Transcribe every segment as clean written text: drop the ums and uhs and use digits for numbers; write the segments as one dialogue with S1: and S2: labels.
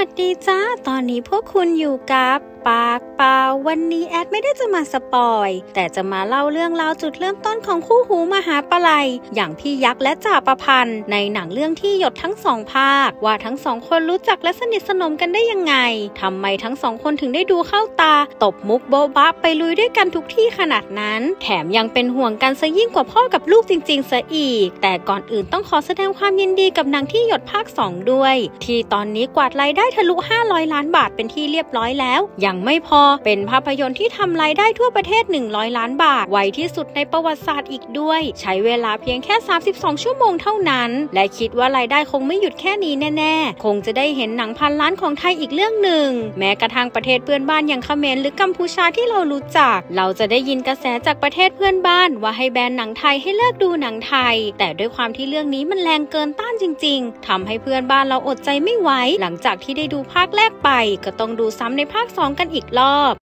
S1: วัสดีจ้าตอนนี้พวกคุณอยู่กับปากเปล่าวันนี้แอดไม่ได้จะมาสปอยแต่จะมาเล่าเรื่องราวจุดเริ่มต้นของคู่หูมหาปลัยอย่างพี่ยักษ์และจ่าประพันธ์ในหนังเรื่องที่หยดทั้งสองภาคว่าทั้งสองคนรู้จักและสนิทสนมกันได้ยังไงทำไมทั้งสองคนถึงได้ดูเข้าตาตบมุกโบ๊ะบะไปลุยด้วยกันทุกที่ขนาดนั้นแถมยังเป็นห่วงกันซะยิ่งกว่าพ่อกับลูกจริงๆซะอีกแต่ก่อนอื่นต้องขอแสดงความยินดีกับหนังที่หยดภาค2ด้วยที่ตอนนี้กวาดรายได้ทะลุ500 ล้านบาทเป็นที่เรียบร้อยแล้วยังไม่พอเป็นภาพยนตร์ที่ทำรายได้ทั่วประเทศ100 ล้านบาทไวที่สุดในประวัติศาสตร์อีกด้วยใช้เวลาเพียงแค่32 ชั่วโมงเท่านั้นและคิดว่ารายได้คงไม่หยุดแค่นี้แน่ๆคงจะได้เห็นหนังพันล้านของไทยอีกเรื่องหนึ่งแม้กระทั่งประเทศเพื่อนบ้านอย่างเขมรหรือกัมพูชาที่เรารู้จักเราจะได้ยินกระแสจากประเทศเพื่อนบ้านว่าให้แบนหนังไทยให้เลิกดูหนังไทยแต่ด้วยความที่เรื่องนี้มันแรงเกินต้านจริงๆทำให้เพื่อนบ้านเราอดใจไม่ไหวหลังจากที่ได้ดูภาคแรกไปก็ต้องดูซ้ำในภาค2กันอีกรอบ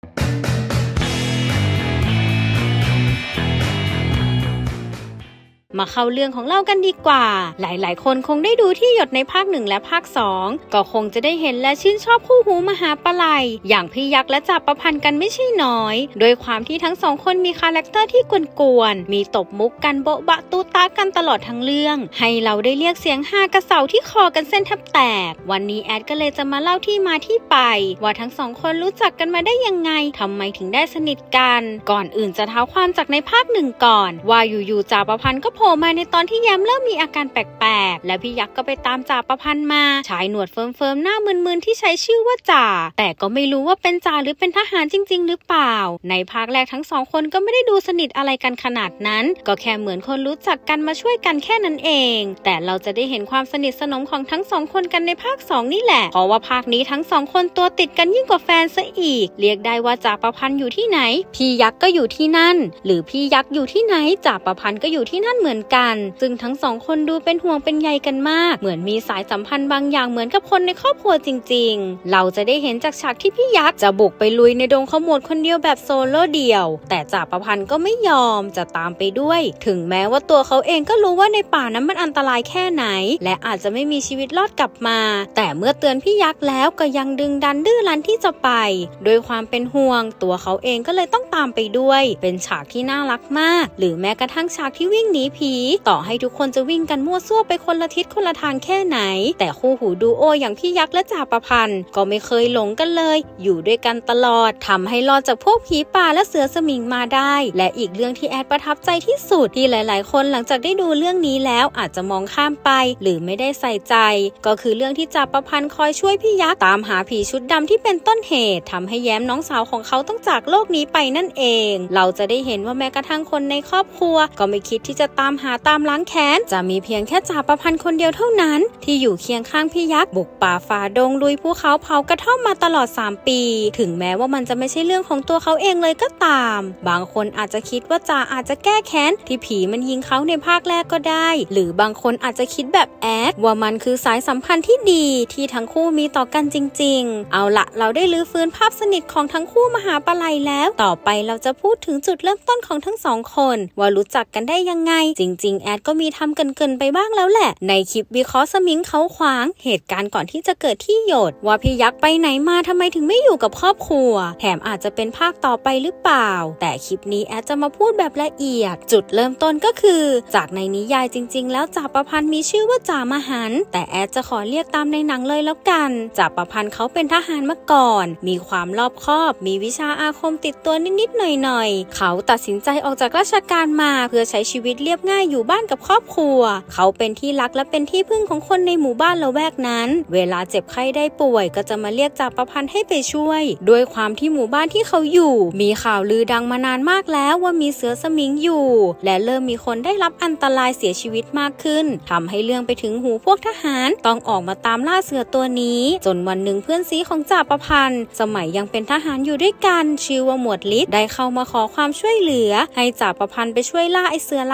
S1: มาเข้าเรื่องของเรากันดีกว่าหลายๆคนคงได้ดูที่หยดในภาค1และภาค2ก็คงจะได้เห็นและชื่นชอบคู่หูมหาปลัยอย่างพี่ยักษ์และจ่าประพันธ์กันไม่ใช่น้อยโดยความที่ทั้งสองคนมีคาแรคเตอร์ที่กวนๆมีตบมุกกันโบ๊ะบะตูตากันตลอดทั้งเรื่องให้เราได้เรียกเสียงฮากระเสาที่คอกันเส้นแทบแตกวันนี้แอดก็เลยจะมาเล่าที่มาที่ไปว่าทั้งสองคนรู้จักกันมาได้ยังไงทำไมถึงได้สนิทกันก่อนอื่นจะเท้าความจากในภาค1ก่อนว่าอยู่ๆจ่าประพันธ์ก็โผล่มาในตอนที่แย้มเริ่มมีอาการแปลกๆและพี่ยักษ์ก็ไปตามจ่าประพันธ์มาชายหนวดเฟิร์มๆหน้ามึนๆที่ใช้ชื่อว่าจ่าแต่ก็ไม่รู้ว่าเป็นจ่าหรือเป็นทหารจริงๆหรือเปล่าในภาคแรกทั้งสองคนก็ไม่ได้ดูสนิทอะไรกันขนาดนั้นก็แค่เหมือนคนรู้จักกันมาช่วยกันแค่นั้นเองแต่เราจะได้เห็นความสนิทสนมของทั้งสองคนกันในภาค2นี่แหละเพราะว่าภาคนี้ทั้งสองคนตัวติดกันยิ่งกว่าแฟนซะอีกเรียกได้ว่าจ่าประพันธ์อยู่ที่ไหนพี่ยักษ์ก็อยู่ที่นั่นหรือพี่ยักษ์อยู่ที่ไหนจ่าประพันธ์ก็อยู่ที่นั่นเหมือนกันซึ่งทั้งสองคนดูเป็นห่วงเป็นใยกันมากเหมือนมีสายสัมพันธ์บางอย่างเหมือนกับคนในครอบครัวจริงๆเราจะได้เห็นจากฉากที่พี่ยักษ์จะบุกไปลุยในดงขโมดคนเดียวแบบโซโล่เดี่ยวแต่จ่าประพันธ์ก็ไม่ยอมจะตามไปด้วยถึงแม้ว่าตัวเขาเองก็รู้ว่าในป่านั้นมันอันตรายแค่ไหนและอาจจะไม่มีชีวิตรอดกลับมาแต่เมื่อเตือนพี่ยักษ์แล้วก็ยังดึงดันดื้อรั้นที่จะไปโดยความเป็นห่วงตัวเขาเองก็เลยต้องตามไปด้วยเป็นฉากที่น่ารักมากหรือแม้กระทั่งฉากที่วิ่งหนีผีต่อให้ทุกคนจะวิ่งกันมั่วซั่วไปคนละทิศคนละทางแค่ไหนแต่คู่หูดูโออย่างพี่ยักษ์และจ่าประพันธ์ก็ไม่เคยหลงกันเลยอยู่ด้วยกันตลอดทำให้รอดจากพวกผีป่าและเสือสมิงมาได้และอีกเรื่องที่แอดประทับใจที่สุดที่หลายๆคนหลังจากได้ดูเรื่องนี้แล้วอาจจะมองข้ามไปหรือไม่ได้ใส่ใจก็คือเรื่องที่จ่าประพันธ์คอยช่วยพี่ยักษ์ตามหาผีชุดดำที่เป็นต้นเหตุทำให้แย้มน้องสาวของเขาต้องจากโลกนี้ไปนั่นเองเราจะได้เห็นว่าแม้กระทั่งคนในครอบครัวก็ไม่คิดที่จะตามหาตามล้างแค้นจะมีเพียงแค่จ่าประพันธ์คนเดียวเท่านั้นที่อยู่เคียงข้างพี่ยักษ์บุกป่าฝ่าดงลุยภูเขาเผากระท่อมมาตลอด3 ปีถึงแม้ว่ามันจะไม่ใช่เรื่องของตัวเขาเองเลยก็ตามบางคนอาจจะคิดว่าจ่าอาจจะแก้แค้นที่ผีมันยิงเขาในภาคแรกก็ได้หรือบางคนอาจจะคิดแบบแอดว่ามันคือสายสัมพันธ์ที่ดีที่ทั้งคู่มีต่อกันจริงๆเอาละเราได้ลื้อฟื้นภาพสนิทของทั้งคู่มหาปลัยแล้วต่อไปเราจะพูดถึงจุดเริ่มต้นของทั้งสองคนว่ารู้จักกันได้ยังไงจริงๆแอดก็มีทำเกินไปบ้างแล้วแหละในคลิปวิเคราะห์สมิงเขาขวางเหตุการณ์ก่อนที่จะเกิดที่หยดว่าพี่ยักษ์ไปไหนมาทำไมถึงไม่อยู่กับครอบครัวแถมอาจจะเป็นภาคต่อไปหรือเปล่าแต่คลิปนี้แอดจะมาพูดแบบละเอียดจุดเริ่มต้นก็คือจากในนิยายจริงๆแล้วจ่าประพันธ์มีชื่อว่าจ่ามหันต์แต่แอดจะขอเรียกตามในหนังเลยแล้วกันจ่าประพันธ์เขาเป็นทหารมาก่อนมีความรอบคอบมีวิชาอาคมติดตัวนิดๆหน่อยๆเขาตัดสินใจออกจากราชการมาเพื่อใช้ชีวิตเรียบง่ายอยู่บ้านกับครอบครัวเขาเป็นที่รักและเป็นที่พึ่งของคนในหมู่บ้านละแวกนั้นเวลาเจ็บไข้ได้ป่วยก็จะมาเรียกจ่าประพันธ์ให้ไปช่วยด้วยความที่หมู่บ้านที่เขาอยู่มีข่าวลือดังมานานมากแล้วว่ามีเสือสมิงอยู่และเริ่มมีคนได้รับอันตรายเสียชีวิตมากขึ้นทำให้เรื่องไปถึงหูพวกทหารต้องออกมาตามล่าเสือตัวนี้จนวันหนึ่งเพื่อนซีของจ่าประพันธ์สมัยยังเป็นทหารอยู่ด้วยกันชื่อว่าหมวดฤทธิ์ได้เข้ามาขอความช่วยเหลือให้จ่าประพันธ์ไปช่วยล่าไอเสือร้ายตัว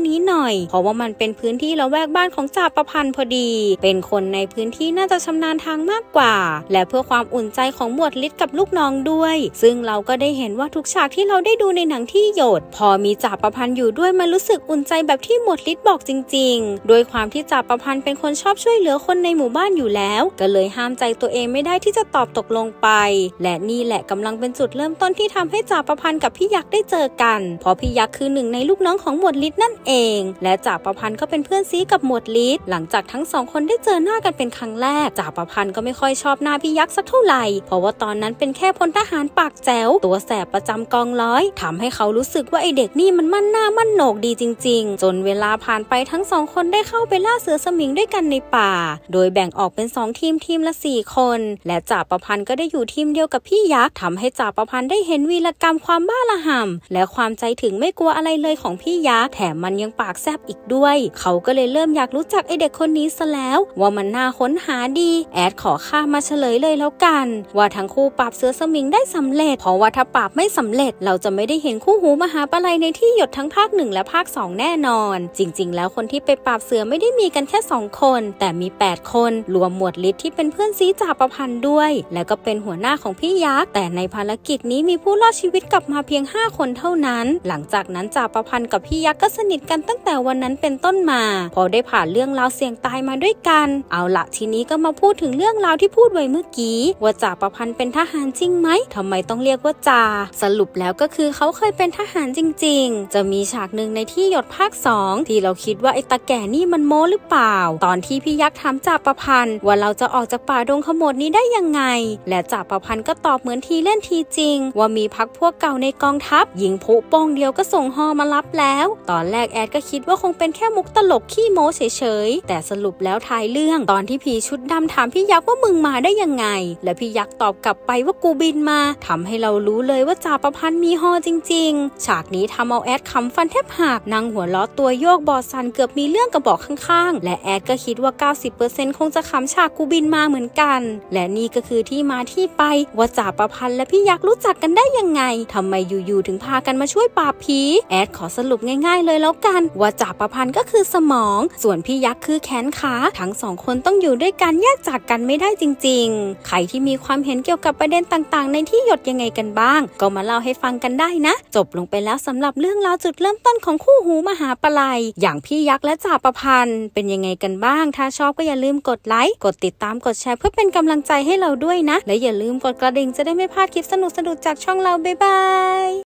S1: นี้หน่อยเพราะว่ามันเป็นพื้นที่ละแวกบ้านของจ่าประพันธ์พอดีเป็นคนในพื้นที่น่าจะชำนาญทางมากกว่าและเพื่อความอุ่นใจของหมวดฤทธิ์กับลูกน้องด้วยซึ่งเราก็ได้เห็นว่าทุกฉากที่เราได้ดูในหนังที่หยดพอมีจ่าประพันธ์อยู่ด้วยมันรู้สึกอุ่นใจแบบที่หมวดฤทธิ์บอกจริงๆโดยความที่จ่าประพันธ์เป็นคนชอบช่วยเหลือคนในหมู่บ้านอยู่แล้วก็เลยห้ามใจตัวเองไม่ได้ที่จะตอบตกลงไปและนี่แหละกำลังเป็นจุดเริ่มต้นที่ทำให้จ่าประพันธ์กับพี่ยักษ์ได้เจอกันเพราะพี่ยักษ์คือหนึ่งในลูกน้องของหมวดฤทธิ์นั่นเองและจ่าประพันธ์ก็เป็นเพื่อนซีกับหมวดฤทธิ์หลังจากทั้งสองคนได้เจอหน้ากันเป็นครั้งแรกจ่าประพันธ์ก็ไม่ค่อยชอบหน้าพี่ยักษ์สักเท่าไหร่เพราะว่าตอนนั้นเป็นแค่พลทหารปากแจ๋วตัวแสบประจำกองร้อยทำให้เขารู้สึกว่าไอเด็กนี่มันมั่นหน้ามั่นโหนกดีจริงๆจนเวลาผ่านไปทั้งสองคนได้เข้าไปล่าเสือสมิงด้วยกันในป่าโดยแบ่งออกเป็น2ทีมละ4คนและจ่าประพันธ์ก็ได้อยู่ทีมเดียวกับพี่ยักษ์ทำให้จ่าประพันธ์ได้เห็นวีรกรรมความบ้าระห่ำและความใจถึงไม่กลัวอะไรเลยของพี่ยักษ์แถมมันยังปากแซบอีกด้วยเขาก็เลยเริ่มอยากรู้จักไอเด็กคนนี้ซะแล้วว่ามันน่าค้นหาดีแอดขอข้ามมาเฉลยเลยแล้วกันว่าทั้งคู่ปราบเสือสมิงได้สำเร็จเพราะว่าถ้าปราบไม่สำเร็จเราจะไม่ได้เห็นคู่หูมหาปลัยในที่หยดทั้งภาค1และภาค2แน่นอนจริงๆแล้วคนที่ไปปราบเสือไม่ได้มีกันแค่2คนแต่มี8คนรวมหมวดฤทธิ์ที่เป็นเพื่อนซีจ่าประพันธ์ด้วยและก็เป็นหัวหน้าของพี่ยักษ์แต่ในภารกิจนี้มีผู้รอดชีวิตกลับมาเพียง5คนเท่านั้นหลังจากนั้นจ่าประพันธ์กับพี่ยักษ์ก็สนิทกันตั้งแต่วันนั้นเป็นต้นมาพอได้ผ่านเรื่องราวเสี่ยงตายมาด้วยกันเอาละทีนี้ก็มาพูดถึงเรื่องราวที่พูดไว้เมื่อกี้ว่าจ่าประพันธ์เป็นทหารจริงไหมทำไมต้องเรียกว่าจ่าสรุปแล้วก็คือเขาเคยเป็นทหารจริงๆจะมีฉากหนึ่งในที่หยดภาค2ที่เราคิดว่าไอ้ตาแก่นี่มันโม้หรือเปล่าตอนที่พี่ยักษ์ถามจ่าประพันธ์ว่าเราจะออกจากป่าดงขโมดนี้ได้ยังไงและจ่าประพันธ์ก็ตอบเหมือนทีเล่นทีจริงว่ามีพรรคพวกเก่าในกองทัพยิงพุโป้งเดียวก็ส่งฮอมารับแล้วตอนแรกแอดก็คิดว่าคงเป็นแค่มุกตลกขี้โม้เฉยๆแต่สรุปแล้วท้ายเรื่องตอนที่ผีชุดดำถามพี่ยักษ์ว่ามึงมาได้ยังไงและพี่ยักษ์ตอบกลับไปว่ากูบินมาทำให้เรารู้เลยว่าจ่าประพันธ์มีฮอจริงๆฉากนี้ทำเอาแอดขำฟันแทบหักนั่งหัวล้อตัวโยกบอดสั่นเกือบมีเรื่องกับบอกข้างๆและแอดก็คิดว่า 90% คงจะขำฉากกูบินมาเหมือนกันและนี่ก็คือที่มาที่ไปว่าจ่าประพันธ์และพี่ยักษ์รู้จักกันได้ยังไงทำไมอยู่ๆถึงพากันมาช่วยปราบผีแอดขอสรุปง่ายๆเลยแล้วกันว่าจ่าประพันธ์ก็คือสมองส่วนพี่ยักษ์คือแขนขาทั้งสองคนต้องอยู่ด้วยกันแยกจากกันไม่ได้จริงๆใครที่มีความเห็นเกี่ยวกับประเด็นต่างๆในที่หยดยังไงกันบ้างก็มาเล่าให้ฟังกันได้นะจบลงไปแล้วสำหรับเรื่องราวจุดเริ่มต้นของคู่หูมหาปลัยอย่างพี่ยักษ์และจ่าประพันธ์เป็นยังไงกันบ้างถ้าชอบก็อย่าลืมกดไลค์กดติดตามกดแชร์เพื่อเป็นกำลังใจให้เราด้วยนะและอย่าลืมกดกระดิ่งจะได้ไม่พลาดคลิปสนุกๆจากช่องเราบ๊ายบาย